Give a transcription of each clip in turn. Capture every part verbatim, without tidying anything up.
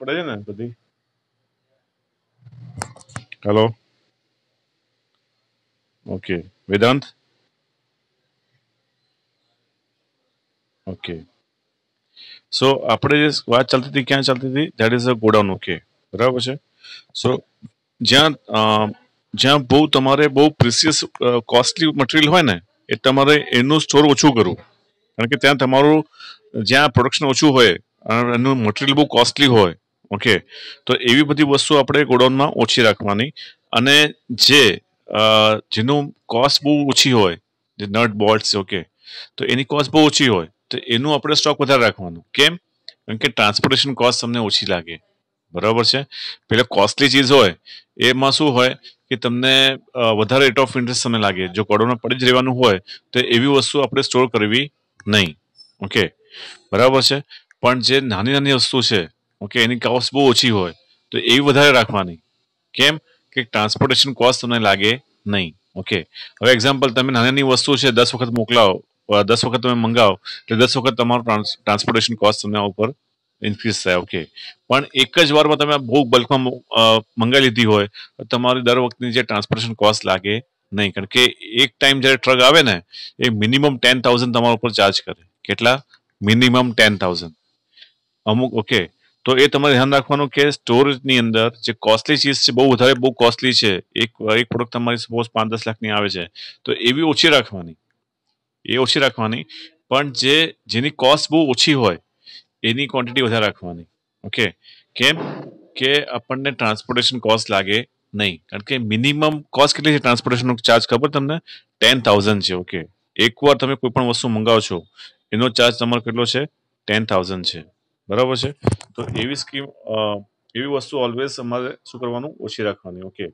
પડે છે ને બધી. Hello. Okay. Vedant. Okay. So આપણે જે વાત ચાલતી હતી ક્યાં ચાલતી હતી, that is a godown. Okay, બરાબર છે. સો જ્યાં અ, જ્યાં બહુ તમારે બહુ પ્રિસિયસ કોસ્ટલી મટીરિયલ હોય ને, એ તમારે એનું સ્ટોર ઓછું કરવું. કારણ કે ત્યાં તમારું જ્યાં પ્રોડક્શન ઓછું હોય અને એનું મટીરિયલ બહુ કોસ્ટલી હોય. ઓકે, તો એવી બધી વસ્તુ આપણે ગોડાઉનમાં ઓછી રાખવાની. અને જે અ, જેનું કોસ્ટ બહુ ઓછી હોય, જે નટ બોલ્ટ્સ, ઓકે, તો એની કોસ્ટ બહુ ઓછી હોય તો એનું આપણે સ્ટોક વધારે રાખવાનું. કેમ? કારણ કે ટ્રાન્સપોર્ટેશન કોસ્ટ તમને ઓછી લાગે. બરાબર છે. પેલા કોસ્ટલી ચીજ હોય એમાં શું હોય કે તમને અ, વધારે રેટ ઓફ ઇન્ટરેસ્ટ તમને લાગે. જો ગોડાઉનમાં પડી જ રહેવાનું હોય તો એવી વસ્તુ આપણે સ્ટોર કરવી નહીં. ઓકે, બરાબર છે. પણ જે નાની નાની વસ્તુ છે, ઓકે, એની કોસ્ટ બહુ ઓછી હોય તો એવી વધારે રાખવાની. કેમ? કે ટ્રાન્સપોર્ટેશન કોસ્ટ તમને લાગે નહીં. ઓકે, હવે એક્ઝામ્પલ, તમે નાની નાની વસ્તુ છે દસ વખત મોકલાવો, અ, દસ વખત તમે મંગાવો એટલે દસ વખત તમારું ટ્રાન્સપોર્ટેશન કોસ્ટ તમને ઉપર ઇન્ક્રીઝ થાય. ઓકે, પણ એક જ વારમાં તમે બહુ બલ્કમાં મંગાવી લીધી હોય તો તમારી દર વખતની જે ટ્રાન્સપોર્ટેશન કોસ્ટ લાગે નહીં. કારણ કે એક ટાઈમ જ્યારે ટ્રક આવે ને એ મિનિમમ ટેન થાઉઝન્ડ તમારા ઉપર ચાર્જ કરે. કેટલા? Minimum ten thousand. અમુક. ઓકે, તો એ તમારે ધ્યાન રાખવાનું કે સ્ટોરેજની અંદર જે કોસ્ટલી ચીજ છે, બહુ વધારે બહુ કોસ્ટલી છે, એક એક પ્રોડક્ટ તમારી સપોઝ પાંચ દસ લાખની આવે છે, તો એવી ઓછી રાખવાની. એ ઓછી રાખવાની. પણ જે જેની કોસ્ટ બહુ ઓછી હોય એની ક્વોન્ટિટી વધારે રાખવાની. ઓકે, કેમ? કે આપણને ટ્રાન્સપોર્ટેશન કોસ્ટ લાગે નહીં. કારણ કે મિનિમમ કોસ્ટ કેટલી છે ટ્રાન્સપોર્ટેશનનો ચાર્જ ખબર તમને? ટેન થાઉઝન્ડ છે. ઓકે, એકવાર તમે કોઈ પણ વસ્તુ મંગાવો છો એનો ચાર્જ તમારો કેટલો છે? ટેન થાઉઝન્ડ છે. બરાબર છે. તો એવી સ્કીમ, એવી વસ્તુ ઓલવેઝ અમારે શું કરવાનું? ઓછી રાખવાની. ઓકે,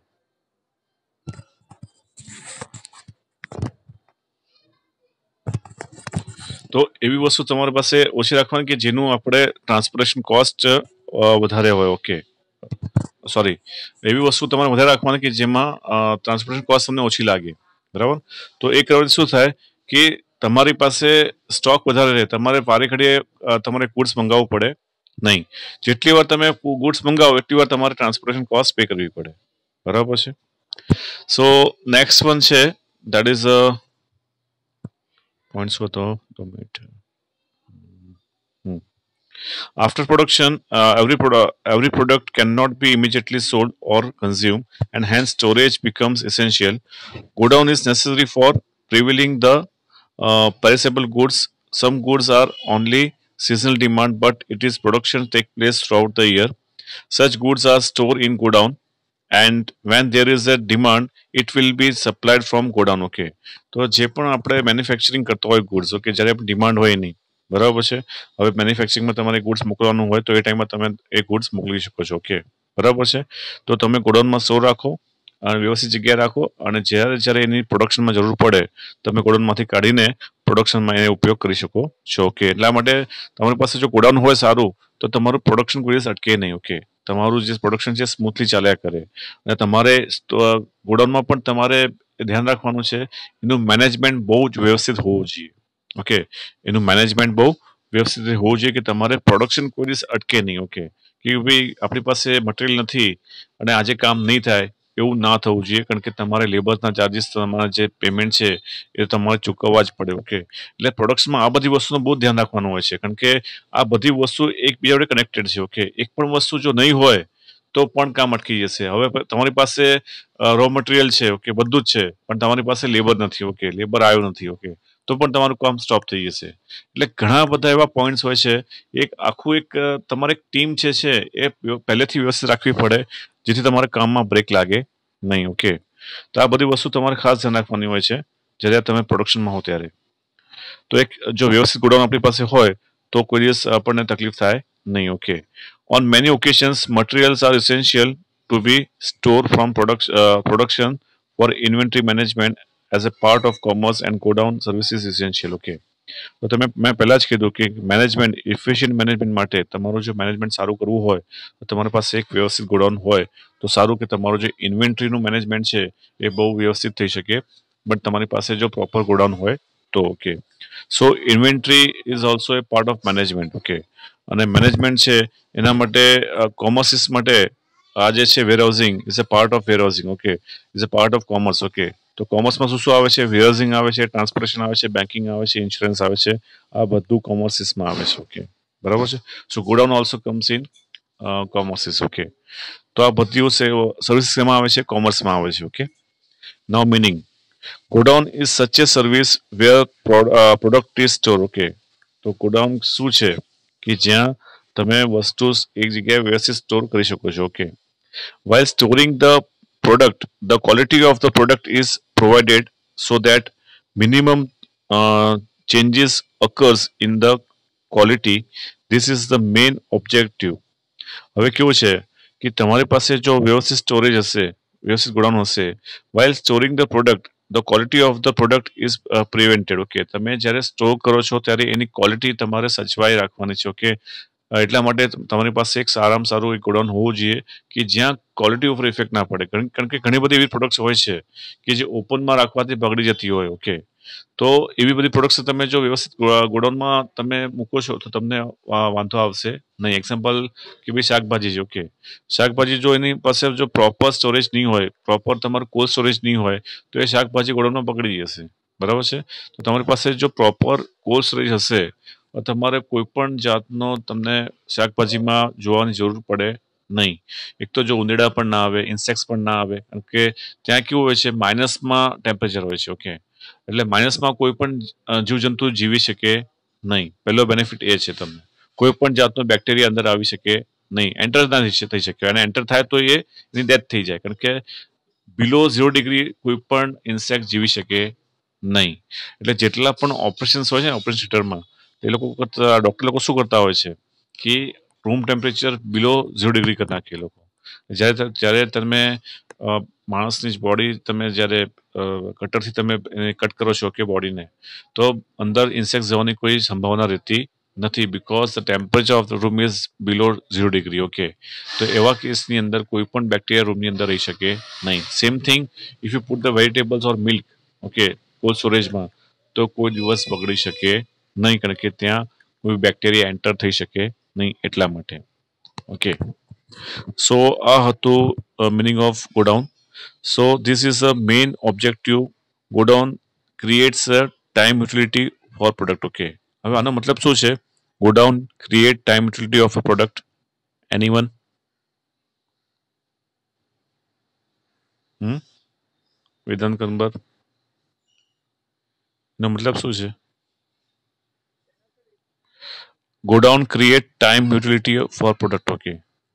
તો એવી વસ્તુ તમારી પાસે ઓછી રાખવાની કે જેનું આપણે ટ્રાન્સપોર્ટેશન કોસ્ટ વધારે હોય. ઓકે, સોરી, એવી વસ્તુ તમારે વધારે રાખવાની કે જેમાં ટ્રાન્સપોર્ટેશન કોસ્ટ તમને ઓછી લાગે. બરાબર. તો એ કરવાથી શું થાય કે તમારી પાસે સ્ટોક વધારે રહે. તમારે વારે ઘડીએ અ, તમારે ગુડ્સ મંગાવવું પડે નહીં. જેટલી વાર તમે ગુડ્સ મંગાવો એટલી વાર તમારે ટ્રાન્સપોર્ટેશન કોસ્ટ પે કરવી પડે. બરાબર છે. સો નેક્સ્ટ વન છે, દેટ ઇઝ પોઈન્ટ્સ બતાવો. તો minute. After production, uh, every, produ- every product cannot be immediately sold or consumed, and hence storage becomes essential. Godown is necessary for prevailing the uh, perishable goods. Some goods are only seasonal demand, but it is production take place throughout the year. Such goods are stored in godown, and when there is a demand, it will be supplied from godown. Okay, તો જે પણ આપણે manufacturing કરતો હોય goods, okay, જ્યારે demand હોય નહીં. બરાબર છે. હવે મેન્યુફેક્ચરિંગમાં તમારે ગુડ્સ મોકલવાનું હોય તો એ ટાઈમમાં તમે એ ગુડ્સ મોકલી શકો છો. ઓકે, બરાબર છે. તો તમે ગોડાઉનમાં સ્ટોર રાખો અને વ્યવસ્થિત જગ્યાએ રાખો, અને જ્યારે જ્યારે એની પ્રોડક્શનમાં જરૂર પડે તમે ગોડાઉનમાંથી કાઢીને પ્રોડક્શનમાં એને ઉપયોગ કરી શકો છો. ઓકે, એટલા માટે તમારી પાસે જો ગોડાઉન હોય સારું તો તમારું પ્રોડક્શન કોઈ દિવસ અટકે નહીં. ઓકે, તમારું જે પ્રોડક્શન છે સ્મૂથલી ચાલ્યા કરે. અને તમારે ગોડાઉનમાં પણ તમારે ધ્યાન રાખવાનું છે એનું મેનેજમેન્ટ બહુ જ વ્યવસ્થિત હોવું જોઈએ. ઓકે, એનું મેનેજમેન્ટ બહુ વ્યવસ્થિત હોવું જોઈએ કે તમારે પ્રોડક્શન કોઈ દિવસ અટકે નહીં. ઓકે, કે ભાઈ આપણી પાસે મટીરિયલ નથી અને આજે કામ નહીં થાય એવું ના થવું જોઈએ. કારણ કે તમારે લેબરના ચાર્જીસ, તમારા જે પેમેન્ટ છે એ તમારે ચૂકવવા જ પડે. ઓકે, એટલે પ્રોડક્શનમાં આ બધી વસ્તુનું બહુ ધ્યાન રાખવાનું હોય છે. કારણ કે આ બધી વસ્તુ એકબીજા જોડે કનેક્ટેડ છે. ઓકે, એક પણ વસ્તુ જો નહીં હોય તો પણ કામ અટકી જશે. હવે તમારી પાસે રો મટીરિયલ છે, ઓકે, બધું જ છે, પણ તમારી પાસે લેબર નથી. ઓકે, લેબર આવ્યો નથી. ઓકે, તો પણ તમારું કામ સ્ટોપ થઈ જશે. એટલે ઘણા બધા એવા પોઈન્ટ્સ હોય છે. એક આખું એક અ, તમારે એક ટીમ છે છે એ વ્ય- પહેલેથી વ્યવસ્થિત રાખવી પડે જેથી તમારે કામમાં બ્રેક લાગે નહીં. ઓકે, તો આ બધી વસ્તુ તમારે ખાસ ધ્યાન રાખવાની હોય છે જ્યારે તમે પ્રોડક્શનમાં હો ત્યારે. તો એક જો વ્યવસ્થિત ગોડાઉન આપણી પાસે હોય તો કોઈ દિવસ આપણને તકલીફ થાય નહીં. Okay, on many occasions materials are essential to be stored from product, uh, production for inventory management as a part of commerce, and godown service is essential. Okay, તો તમે મેં પહેલા જ કીધું કે મેનેજમેન્ટ, ઇફિશિયન્ટ મેનેજમેન્ટ માટે તમારું જો મેનેજમેન્ટ સારું કરવું હોય તો તમારી પાસે એક વ્યવસ્થિત ગોડાઉન હોય તો સારું, કે તમારું જે ઇન્વેન્ટરીનું મેનેજમેન્ટ છે એ બહુ વ્યવસ્થિત થઈ શકે. બટ તમારી પાસે જો પ્રોપર ગોડાઉન હોય તો. Okay, so inventory is also a part of management. Okay, અને મેનેજમેન્ટ છે એના માટે કોમર્સિસ માટે આ જે છે warehousing is a part of warehousing. Okay, is a part of commerce. Okay, તો કોમર્સમાં શું શું આવે છે? વેરહાઉસિંગ આવે છે, ટ્રાન્સપોર્ટેશન આવે છે, બેન્કિંગ આવે છે, ઇન્સ્યોરન્સ આવે છે. આ બધું કોમર્સિસમાં આવે છે. ઓકે, બરાબર છે. So godown also comes in commerces. Okay, તો આ બધી સર્વિસ એમાં આવે છે? કોમર્સમાં આવે છે. Okay, now meaning godown is such a service where product is store. Okay, તો ગોડાઉન શું છે કે જ્યાં તમે વસ્તુ એક જગ્યાએ વ્યવસ્થિત સ્ટોર કરી શકો છો. Okay, while storing the product, the quality of the product is provided so that minimum uh, changes occurs in the quality. This is the main objective. હવે કેવું છે કે તમારી પાસે જો વ્યવસ્થિત સ્ટોરેજ હશે, વ્યવસ્થિત ગોડાઉન હશે, while storing the product, the quality of the product is uh, prevented. Okay, તમે જ્યારે સ્ટોર કરો છો ત્યારે એની ક્વોલિટી તમારે સચવાઈ રાખવાની છે. ઓકે, એટલા માટે તમારી પાસે એક સારામાં સારું એક ગોડાઉન હોવું જોઈએ કે જ્યાં ક્વોલિટી ઉપર ઇફેક્ટ ના પડે. કારણ કે ઘણી બધી એવી પ્રોડક્ટ્સ હોય છે કે જે ઓપનમાં રાખવાથી બગડી જતી હોય. ઓકે, તો એવી બધી પ્રોડક્ટ્સ તમે જો વ્યવસ્થિત ગોડાઉનમાં તમે મૂકો છો તો તમને વાંધો આવશે નહીં. એક્ઝામ્પલ કે ભાઈ શાકભાજી છે. ઓકે, શાકભાજી જો એની પાસે જો પ્રોપર સ્ટોરેજ નહીં હોય, પ્રોપર તમારું કોલ્ડ સ્ટોરેજ નહીં હોય તો એ શાકભાજી ગોડાઉનમાં બગડી જશે. બરાબર છે. તો તમારી પાસે જો પ્રોપર કોલ્ડ સ્ટોરેજ હશે તમારે કોઈ પણ જાતનો તમને શાકભાજીમાં જોવાની જરૂર પડે નહીં. એક તો જો ઉંદેડા પણ ના આવે, ઇન્સેક્ટ્સ પણ ના આવે, કારણ કે ત્યાં કેવું હોય છે માઇનસમાં ટેમ્પરેચર હોય છે. ઓકે, એટલે માઇનસમાં કોઈ પણ જીવજંતુ જીવી શકે નહીં. પહેલો બેનિફિટ એ છે. તમને કોઈ પણ જાતનો બેક્ટેરિયા અંદર આવી શકે નહીં, એન્ટર ના થઈ શકે, અને એન્ટર થાય તો એ એની ડેથ થઈ જાય. કારણ કે બિલો ઝીરો ડિગ્રી કોઈ પણ ઇન્સેક્ટ જીવી શકે નહીં. એટલે જેટલા પણ ઓપરેશન્સ હોય છે ને ઓપરેશન થિયેટરમાં, એ લોકો કરતા ડોક્ટર લોકો શું કરતા હોય છે કે room temperature below zero degree કરી નાખે એ લોકો. જ્યારે જ્યારે તમે માણસની જ બોડી તમે જ્યારે કટરથી તમે એને કટ કરો છો કે બોડીને, તો અંદર ઇન્સેક્ટ જવાની કોઈ સંભાવના રહેતી નથી, because the temperature of the room is below zero degree. Okay, તો એવા કેસની અંદર કોઈ પણ બેક્ટેરિયા રૂમની અંદર રહી શકે નહીં. Same thing if you put the vegetables or milk, okay, cold સ્ટોરેજમાં, તો કોઈ દિવસ બગડી શકે નહીં, કારણ કે ત્યાં કોઈ બેક્ટેરિયા એન્ટર થઈ શકે નહીં એટલા માટે. ઓકે, સો આ હતું meaning of godown. So this is a main objective. Godown creates a time utility for product. Okay, હવે આનો મતલબ શું છે? Godown create time utility of a product. Anyone? Hmm Vedant Kamber, એનો મતલબ શું છે? Godown create time utility for product. Okay,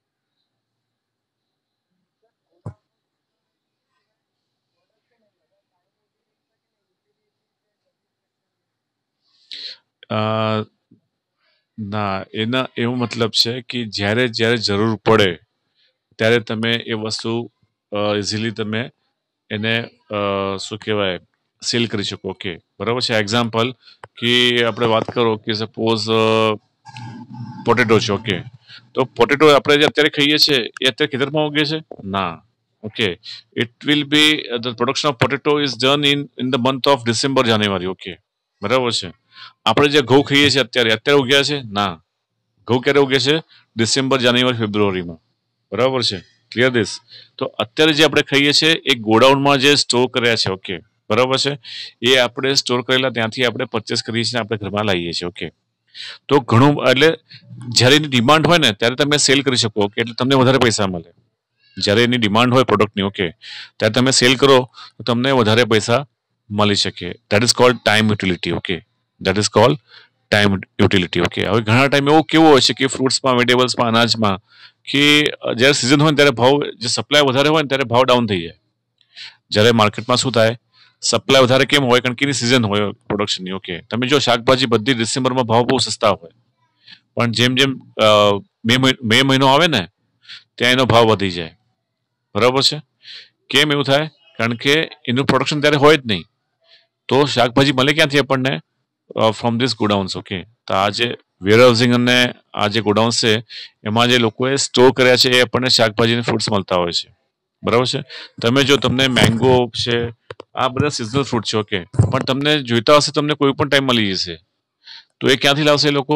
ના, એના એવો મતલબ છે કે જ્યારે જ્યારે જરૂર પડે ત્યારે તમે એ વસ્તુ ઇઝીલી તમે એને શું કહેવાય સેલ કરી શકો. ઓકે, બરાબર છે. એક્ઝામ્પલ કે આપણે વાત કરો કે સપોઝ પોટેટો છે. ઓકે, તો પોટેટો આપણે જે અત્યારે ખાઈએ છીએ એ અત્યારે ખેતરમાં ઉગે છે? ના. Okay, it will be the production of potato is done in in the month of December January. Okay, બરાબર છે. આપણે જે ઘઉં ખાઈએ છીએ અત્યારે અત્યારે ઉગ્યા છે? ના. ઘઉં ક્યારે ઉગે છે? ડિસેમ્બર, જાન્યુઆરી, ફેબ્રુઆરીમાં. બરાબર છે. Clear this? તો અત્યારે જે આપણે ખાઈએ છીએ એ ગોડાઉનમાં જે સ્ટોર કર્યા છે. ઓકે, બરાબર છે. એ આપણે સ્ટોર કરેલા ત્યાંથી આપણે પરચેસ કરીએ છીએ, આપણે ઘરમાં લાવીએ છીએ. ઓકે, તો ઘણું એટલે જ્યારે એની ડિમાન્ડ હોય ને ત્યારે તમે સેલ કરી શકો. ઓકે, એટલે તમને વધારે પૈસા મળે. જ્યારે એની ડિમાન્ડ હોય પ્રોડક્ટની, ઓકે, ત્યારે તમે સેલ કરો તો તમને વધારે પૈસા મળી શકે. That is called time utility. Okay, that is called time utility. Okay, હવે ઘણા ટાઈમ એવું કેવું હોય છે કે ફ્રૂટ્સમાં, વેજીટેબલ્સમાં, અનાજમાં કે જ્યારે સિઝન હોય ત્યારે ભાવ, જે સપ્લાય વધારે હોય ને ત્યારે ભાવ ડાઉન થઈ જાય. જ્યારે માર્કેટમાં શું થાય, સપ્લાય વધારે કેમ હોય? કારણ કે એની સિઝન હોય પ્રોડક્શનની. ઓકે, તમે જો શાકભાજી બધી ડિસેમ્બરમાં ભાવ બહુ સસ્તા હોય, પણ જેમ જેમ મે મે મહિનો આવે ને ત્યાં એનો ભાવ વધી જાય. બરાબર છે. કેમ એવું થાય? કારણ કે એનું પ્રોડક્શન ત્યારે હોય જ નહીં, તો શાકભાજી મળે ક્યાંથી આપણને? From this ગોડાઉન્સ. ઓકે, તો આ જે વેરહાઉસિંગ અને આ જે ગોડાઉન્સ છે એમાં જે લોકોએ સ્ટોર કર્યા છે એ આપણને શાકભાજી અને ફ્રૂટ્સ મળતા હોય છે. બરાબર છે. તમે જો તમને મેંગો છે, આ બધા સિઝનલ ફ્રૂટ છે. ઓકે, પણ તમને જોઈતા હશે તમને કોઈ પણ ટાઈમ મળી જશે, તો એ ક્યાંથી લાવશે એ લોકો?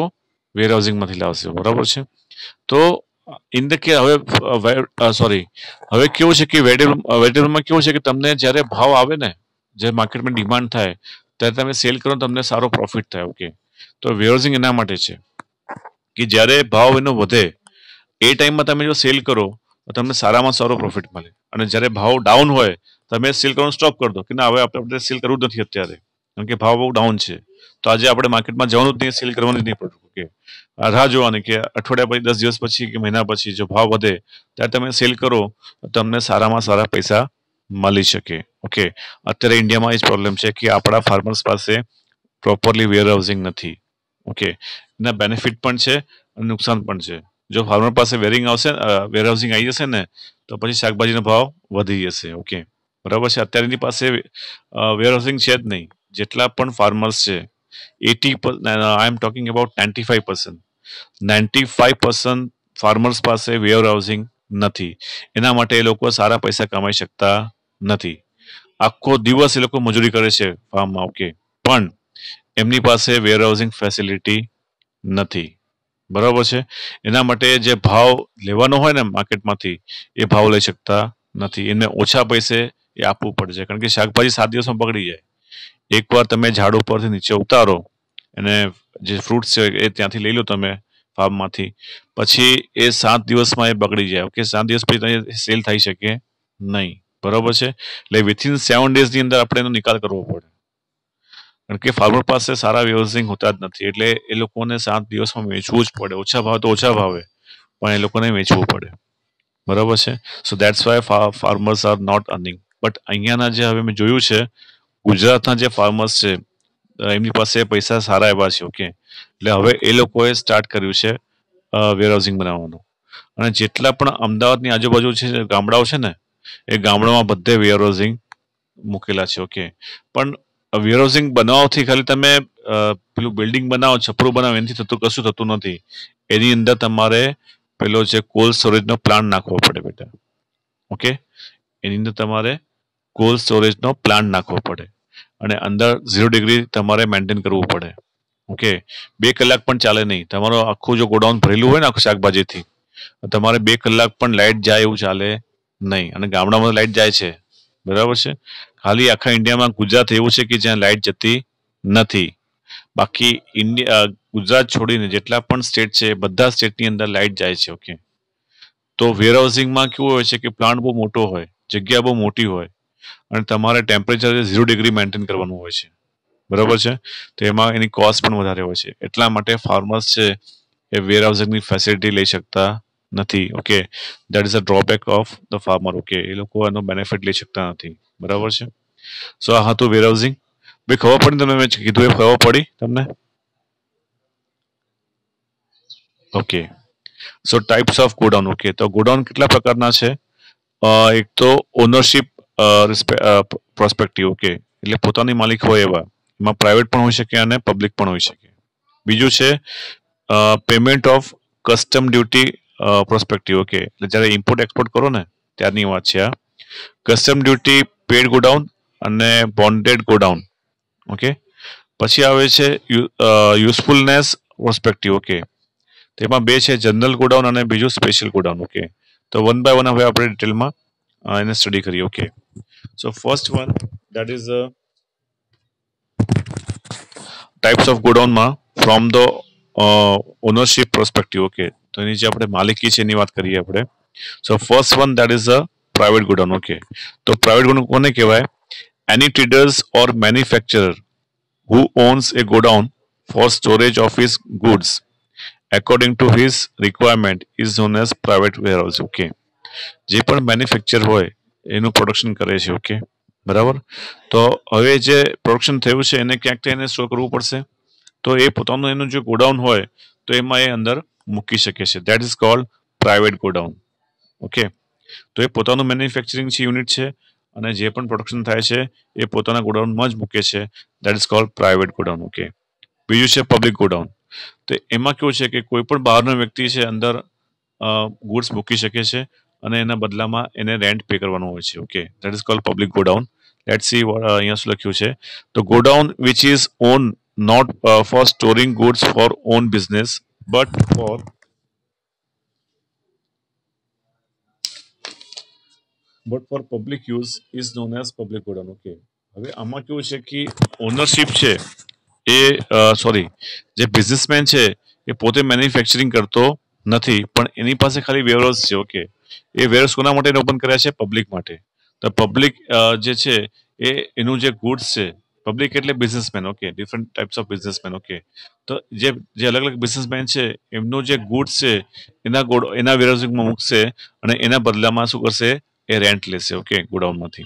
વેર હાઉસિંગમાંથી લાવશે, બરાબર છે. તો ઇન ધ કે હવે સોરી હવે કેવું છે કે વેટેબલમાં કેવું છે કે તમને જ્યારે ભાવ આવે ને, જે માર્કેટમાં ડિમાન્ડ થાય ત્યારે તમે સેલ કરો તમને સારો પ્રોફિટ થાય. ઓકે, તો વેરહાઉસિંગ એના માટે છે કે જ્યારે ભાવ એનો વધે એ ટાઈમમાં તમે જો સેલ કરો તો તમને સારામાં સારો પ્રોફિટ મળે, અને જ્યારે ભાવ ડાઉન હોય તમે સેલ કરવાનું સ્ટોપ કરી દો કે ના હવે આપણે સેલ કરવું જ નથી અત્યારે, કારણ કે ભાવ બહુ ડાઉન છે. તો આજે આપણે માર્કેટમાં જવાનું જ નહીં, સેલ કરવાની જ નહીં પડતું. ઓકે, રાહ જોવાની કે અઠવાડિયા પછી, દસ દિવસ પછી કે મહિના પછી જો ભાવ વધે ત્યારે તમે સેલ કરો તો તમને સારામાં સારા પૈસા મળી શકે. ઓકે, અત્યારે ઇન્ડિયામાં એ જ પ્રોબ્લેમ છે કે આપણા ફાર્મર્સ પાસે પ્રોપરલી વેર હાઉસિંગ નથી. ઓકે, એના બેનિફિટ પણ છે અને નુકસાન પણ છે. જો ફાર્મર પાસે વેરિંગ આવશે, વેર હાઉસિંગ આવી જશે ને તો પછી શાકભાજીનો ભાવ વધી જશે. ઓકે, બરાબર છે. અત્યારે એની પાસે વેર હાઉસિંગ છે જ નહીં. જેટલા પણ ફાર્મર્સ છે at I am talking about ninety five percent ninety five percent farmers પાસે વેર હાઉસિંગ નથી. એના માટે એ લોકો સારા પૈસા કમાઈ શકતા નથી. આખો દિવસ એ લોકો મજૂરી કરે છે ફાર્મમાં. ઓકે, પણ એમની પાસે વેર હાઉસિંગ ફેસિલિટી નથી. બરાબર છે. એના માટે જે ભાવ લેવાનો હોય ને માર્કેટમાંથી એ ભાવ લઈ શકતા નથી. એને ઓછા પૈસે એ આપવું પડે છે, કારણ કે શાકભાજી સાત દિવસમાં બગડી જાય. એકવાર તમે ઝાડ ઉપરથી નીચે ઉતારો અને જે ફ્રૂટ્સ છે એ ત્યાંથી લઈ લો તમે ફાર્મમાંથી, પછી એ સાત દિવસમાં એ બગડી જાય. ઓકે, સાત દિવસ પછી સેલ થઈ શકે નહીં. બરાબર છે. એટલે વિથિન સેવન ડેઝની અંદર આપણે એનો નિકાલ કરવો પડે, કારણ કે ફાર્મર પાસે સારા વ્યવસાયિક હોતા જ નથી. એટલે એ લોકોને સાત દિવસમાં વેચવું જ પડે. ઓછા ભાવ તો ઓછા ભાવે પણ એ લોકોને વેચવું પડે. બરાબર છે. So that's why farmers are not earning. But અહીંયાના જે હવે મેં જોયું છે ગુજરાતના જે ફાર્મર્સ છે એમની પાસે પૈસા સારા એવા છે. ઓકે, એટલે હવે એ લોકોએ સ્ટાર્ટ કર્યું છે વેર હાઉસિંગ બનાવવાનું. અને જેટલા પણ અમદાવાદની આજુબાજુ છે ગામડાઓ છે ને એ ગામડામાં બધે વેર હાઉસિંગ મૂકેલા છે. ઓકે, પણ વેર હાઉસિંગ બનાવવાથી ખાલી તમે પેલું બિલ્ડિંગ બનાવો, છપરું બનાવો, એનાથી થતું કશું થતું નથી. એની અંદર તમારે પેલો જે કોલ્ડ સ્ટોરેજનો પ્લાન્ટ નાખવો પડે બેટા. ઓકે, એની અંદર તમારે કોલ્ડ સ્ટોરેજનો પ્લાન્ટ નાખવો પડે અને અંદર ઝીરો ડિગ્રી તમારે મેન્ટેન કરવું પડે. ઓકે, બે કલાક પણ ચાલે નહીં. તમારો આખું જો ગોડાઉન ભરેલું હોય ને આખું શાકભાજીથી, તમારે બે કલાક પણ લાઇટ જાય એવું ચાલે નહીં. અને ગામડામાં લાઇટ જાય છે, બરાબર છે. ખાલી આખા ઇન્ડિયામાં ગુજરાત એવું છે કે જ્યાં લાઇટ જતી નથી. બાકી ઇન્ડિયા ગુજરાત છોડીને જેટલા પણ સ્ટેટ છે બધા સ્ટેટની અંદર લાઇટ જાય છે. ઓકે, તો વેર હાઉસિંગમાં કેવું હોય છે કે પ્લાન્ટ બહુ મોટો હોય, જગ્યા બહુ મોટી હોય અને તમારે ટેમ્પરેચર ઝીરો ડિગ્રી મેન્ટેન કરવાનું હોય છે. બરાબર છે. તો એમાં એની કોસ્ટ પણ વધારે હોય છે. એટલા માટે ફાર્મર્સ છે એ વેર હાઉસિંગની ફેસિલિટી લઈ શકતા નથી. Okay, that is a drawback of the farmer. Okay, એ લોકો એનો બેનિફિટ લઈ શકતા નથી. બરાબર છે. સો આ હતું વેર હાઉસિંગ. ભાઈ ખબર પડી તમે મેં કીધું એ ખબર પડી તમને? Okay, so types of godown. Okay, તો ગોડાઉન કેટલા પ્રકારના છે? એક તો ઓનરશિપ પ્રોસ્પેક્ટિવ. ઓકે, એટલે પોતાની માલિક હોય એવા, એમાં પ્રાઇવેટ પણ હોઈ શકે અને પબ્લિક પણ હોઈ શકે. બીજું છે payment of custom duty prospective. Okay, એટલે જ્યારે ઇમ્પોર્ટ એક્સપોર્ટ કરો ને ત્યારની વાત છે આ. કસ્ટમ ડ્યુટી પેડ ગોડાઉન અને બોન્ડેડ ગોડાઉન. ઓકે, પછી આવે છે યુઝફુલનેસ પ્રોસ્પેક્ટિવ. ઓકે, તેમાં બે છે, જનરલ ગોડાઉન અને બીજું સ્પેશિયલ ગોડાઉન. ઓકે, તો વન બાય વન હવે આપણે ડિટેલમાં એને સ્ટડી કરીએ. Okay, so first one that is types of ગોડાઉનમાં from the ownership prospective. Okay, તો એની જે આપણે માલિકી છે એની વાત કરીએ આપણે. So first one that is a private godown. Okay, તો પ્રાઇવેટ ગોડાઉન કોને કહેવાય? એની traders or manufacturer who owns a godown for storage of his goods according to his requirement is known as private warehouse. Okay, જે પણ manufacture હોય એનું production કરે છે. ઓકે, બરાબર. તો હવે જે પ્રોડક્શન થયું છે એને ક્યાંક એને સ્ટોર કરવું પડશે, તો એ પોતાનું એનું જે ગોડાઉન હોય તો એમાં એ અંદર મૂકી શકે છે. That is called private godown. Okay, તો એ પોતાનું મેન્યુફેક્ચરિંગ છે યુનિટ છે અને જે પણ પ્રોડક્શન થાય છે એ પોતાના ગોડાઉનમાં જ મૂકે છે. That is called private godown. Okay, બીજું છે પબ્લિક ગોડાઉન. તો એમાં કેવું છે કે કોઈ પણ બહારનો વ્યક્તિ છે અંદર ગુડ્સ મૂકી શકે છે અને એના બદલામાં એને રેન્ટ પે કરવાનું હોય છે. Okay, that is called public godown. Let see અહીંયા શું લખ્યું છે. તો godown which is own not for storing goods for own business but for but for public use is known as public godown. Okay. હવે આમાં કેવું છે કે ઓનરશિપ છે એ સોરી જે બિઝનેસમેન છે એ પોતે મેન્યુફેક્ચરિંગ કરતો નથી પણ એની પાસે ખાલી વેરહાઉસ છે. ઓકે. એ વેરહાઉસ કોના માટે ઓપન કર્યા છે? પબ્લિક માટે. તો પબ્લિક જે છે એ એનું જે ગુડ્સ છે, પબ્લિક એટલે businessman. Okay. Different types of businessman. Okay. તો જે જે અલગ અલગ બિઝનેસમેન છે એમનું જે ગુડ્સ છે એના ગોડ એના વેરહાઉસિંગમાં મૂકશે અને એના બદલામાં શું કરશે? એ રેન્ટ લેશે. ઓકે. ગોડાઉનમાંથી.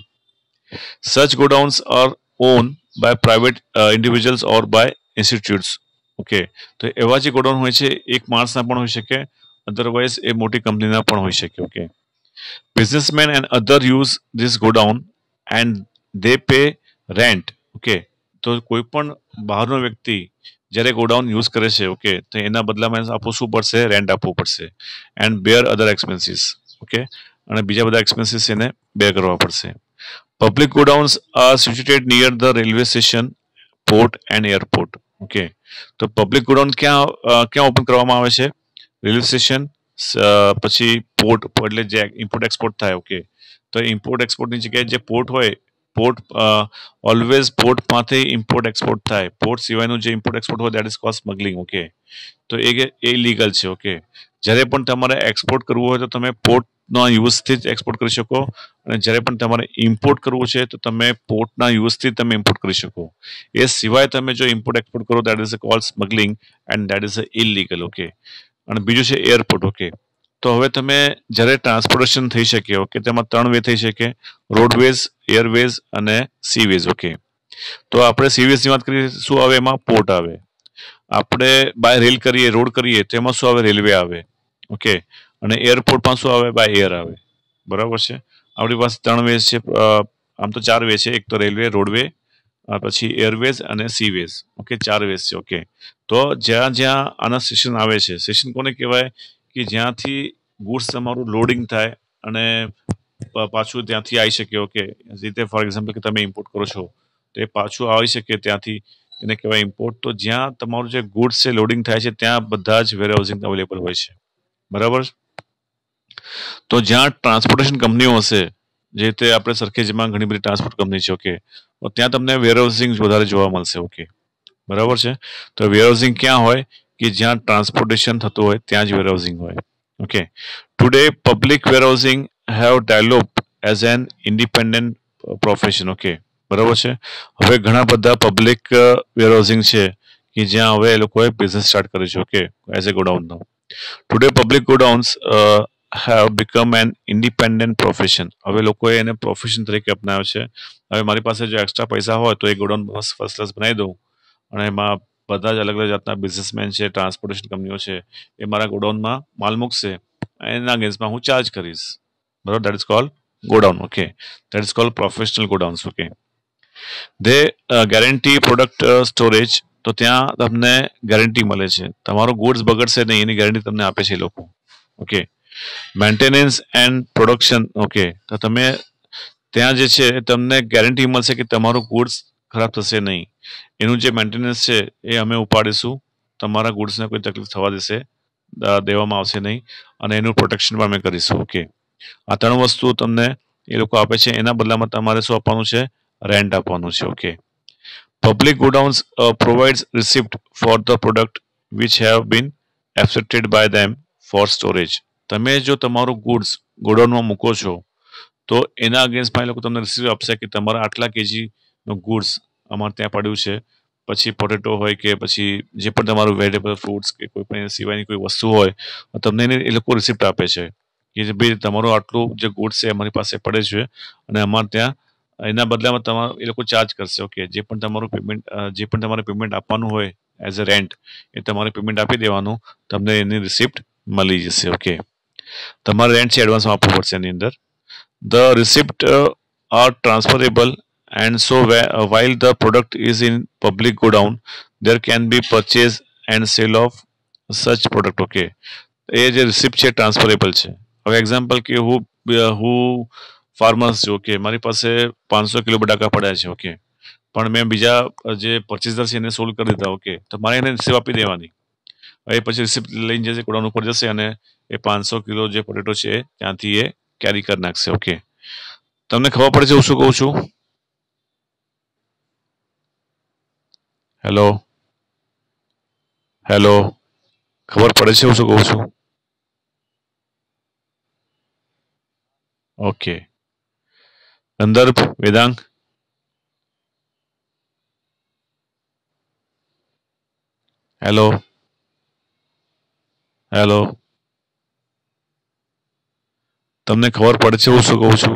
Such godowns are owned by private uh, individuals or by institutes. Okay. તો એવા જે ગોડાઉન હોય છે એક માણસના પણ હોઈ શકે, અધરવાઇઝ એ મોટી કંપનીના પણ હોઈ શકે. Okay. Businessmen and other use this godown and they pay rent. Okay. તો કોઈ પણ બહારનો વ્યક્તિ જ્યારે ગોડાઉન યુઝ કરે છે, ઓકે, તો એના બદલામાં આપવું શું પડશે? રેન્ટ આપવું પડશે. And bear other expenses. Okay. અને બીજા બધા એક્સપેન્સીસ એને બેર કરવા પડશે. Public godowns are situated near the railway station, port and airport. Okay. તો પબ્લિક ગોડાઉન ક્યાં ક્યાં ઓપન કરવામાં આવે છે? રેલવે સ્ટેશન, પછી પોર્ટ, એટલે જે ઇમ્પોર્ટ એક્સપોર્ટ થાય. ઓકે. તો ઇમ્પોર્ટ એક્સપોર્ટની જગ્યાએ જે પોર્ટ હોય, પોર્ટ ઓલવેઝ પોર્ટ માંથી ઇમ્પોર્ટ એક્સપોર્ટ થાય. પોર્ટ સિવાયનું જે ઇમ્પોર્ટ એક્સપોર્ટ હોય that is called smuggling. Okay. તો એ એ લીગલ છે. ઓકે. જ્યારે પણ તમારે એક્સપોર્ટ કરવું હોય તો તમે પોર્ટના યુઝથી જ એક્સપોર્ટ કરી શકો, અને જ્યારે પણ તમારે ઇમ્પોર્ટ કરવું છે તો તમે પોર્ટના યુઝથી તમે ઇમ્પોર્ટ કરી શકો. એ સિવાય તમે જો ઇમ્પોર્ટ એક્સપોર્ટ કરો that is called smuggling and that is illegal. Okay. અને બીજું છે એરપોર્ટ. ઓકે. તો હવે તમે જ્યારે ટ્રાન્સપોર્ટેશન થઈ શકે, ઓકે, તેમાં ત્રણ વે થઈ શકે: રોડવેઝ, એરવેઝ અને સીવેઝ. ઓકે. તો આપણે સીવેઝની વાત કરીએ શું આવે? એમાં પોર્ટ આવે. આપણે બાય રેલ કરીએ, રોડ કરીએ તો એમાં શું આવે? રેલવે આવે. ઓકે. અને એરપોર્ટમાં શું આવે? બાય એર આવે. બરાબર છે. આપણી પાસે ત્રણ વેઝ છે, આમ તો ચાર વે છે. એક તો રેલવે, રોડવે, પછી એરવેઝ અને સીવેઝ. ઓકે. ચાર વેઝ છે. ઓકે. તો જ્યાં જ્યાં આના સ્ટેશન આવે છે, સ્ટેશન કોને કહેવાય? કે જ્યાંથી ગુડ્સ તમારું લોડિંગ થાય અને પાછું ત્યાંથી આવી શકે. ઓકે. રીતે ફોર એક્ઝામ્પલ કે તમે ઇમ્પોર્ટ કરો છો તો એ પાછું આવી શકે ત્યાંથી, એને કહેવાય ઇમ્પોર્ટ. તો જ્યાં તમારું જે ગુડ્સ છે લોડિંગ થાય છે ત્યાં બધા જ વેરહાઉસિંગ અવેલેબલ હોય છે. બરાબર. તો જ્યાં ટ્રાન્સપોર્ટેશન કંપનીઓ હશે, જે રીતે આપણે સરખેજમાં ઘણી બધી ટ્રાન્સપોર્ટ કંપની છે. ઓકે. તો ત્યાં તમને વેરહાઉસિંગ વધારે જોવા મળશે. ઓકે. બરાબર છે. તો વેરહાઉસિંગ ક્યાં હોય? કે જ્યાં ટ્રાન્સપોર્ટેશન થતું હોય ત્યાં જ વેરહાઉસિંગ હોય. Okay. Today public warehousing have developed as an independent profession. Okay. બરાબર છે. હવે ઘણા બધા પબ્લિક વેરહાઉસિંગ છે કે જ્યાં હવે એ લોકોએ બિઝનેસ સ્ટાર્ટ કર્યો છે. ઓકે. એઝ એ ગોડાઉનનો. Today public godowns have become an independent profession. હવે લોકોએ એને પ્રોફેશન તરીકે અપનાવ્યો છે. હવે મારી પાસે જો એક્સ્ટ્રા પૈસા હોય તો એ ગોડાઉન ફર્સ્ટ ક્લાસ બનાવી દઉં અને એમાં બધા જ અલગ અલગ જાતના બિઝનેસમેન છે, ટ્રાન્સપોર્ટેશન કંપનીઓ છે, એ મારા ગોડાઉનમાં માલ મૂકશે, એના અગેન્સ્ટમાં હું ચાર્જ કરીશ. બરાબર. That is called godown. Okay. That is called professional godowns. Okay. They guarantee product storage. તો ત્યાં તમને ગેરંટી મળે છે, તમારો ગુડ્સ બગડશે નહીં એની ગેરંટી તમને આપે છે એ લોકો. Okay. Maintenance and production. Okay. તો તમે ત્યાં જે છે તમને ગેરંટી મળશે કે તમારું ગુડ્સ ખરાબ થશે નહીં, એનું જે મેન્ટેનન્સ છે એ અમે ઉપાડીશું, તમારા ગુડ્સને કોઈ તકલીફ થવા દેશે દેવામાં આવશે નહીં, અને એનું પ્રોટેક્શન પણ અમે કરીશું. ઓકે. આ ત્રણ વસ્તુ તમને એ લોકો આપે છે, એના બદલામાં તમારે શું આપવાનું છે? રેન્ટ આપવાનું છે. Okay. Public godowns provides receipt for the product which have been accepted by them for storage. તમે જો તમારું ગુડ્સ ગોડાઉનમાં મૂકો છો તો એના અગેન્સ્ટમાં એ લોકો તમને રિસીવ આપશે કે તમારા આટલા કેજીનું ગુડ્સ અમારે ત્યાં પડ્યું છે. પછી પોટેટો હોય કે પછી જે પણ તમારું વેજીટેબલ, ફ્રૂટ્સ કે કોઈ પણ સિવાયની કોઈ વસ્તુ હોય, તમને એને એ લોકો રિસિપ્ટ આપે છે કે ભાઈ તમારું આટલું જે ગુડ્સ છે અમારી પાસે પડે છે અને અમારે ત્યાં એના બદલામાં તમારું એ લોકો ચાર્જ કરશે. ઓકે. જે પણ તમારું પેમેન્ટ જે પણ તમારે પેમેન્ટ આપવાનું હોય એઝ અ રેન્ટ, એ તમારે પેમેન્ટ આપી દેવાનું, તમને એની રિસિપ્ટ મળી જશે. ઓકે. તમારે રેન્ટ છે એડવાન્સમાં આપવું પડશે એની અંદર. The receipt are transferable and so while the product is in public godown there can be purchase and sale of such product. Okay. એ જે રિસિપ્ટ છે ટ્રાન્સફરેબલ છે. હવે એક્ઝામ્પલ કે હું હું ફાર્મર્સ છું. ઓકે. મારી પાસે પાંચસો કિલો બટાકા પડ્યા છે. ઓકે. પણ મેં બીજા જે પરચેઝર છે એને સોલ્વ કરી દીધા. ઓકે. તો મારે એને રિસિપ્ટ આપી દેવાની. એ પછી રિસિપ્ટ લઈને જશે, ગોડાઉન ઉપર જશે અને એ પાંચસો કિલો જે પોટેટો છે એ ત્યાંથી એ કેરી કરી નાખશે. ઓકે, તમને ખબર પડે છે હું શું કહું છું? હેલો હેલો ખબર પડે છે હું શું કહું છું? ઓકે, સંદર્ભ, વેદાંગ, હેલો હેલો તમને ખબર પડે છે હું શું કહું છું?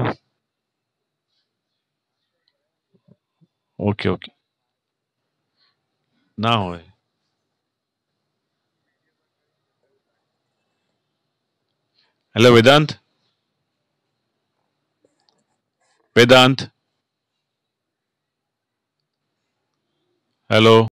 ઓકે ઓકે, ના હોય. Hello Vedant, Vedant, hello.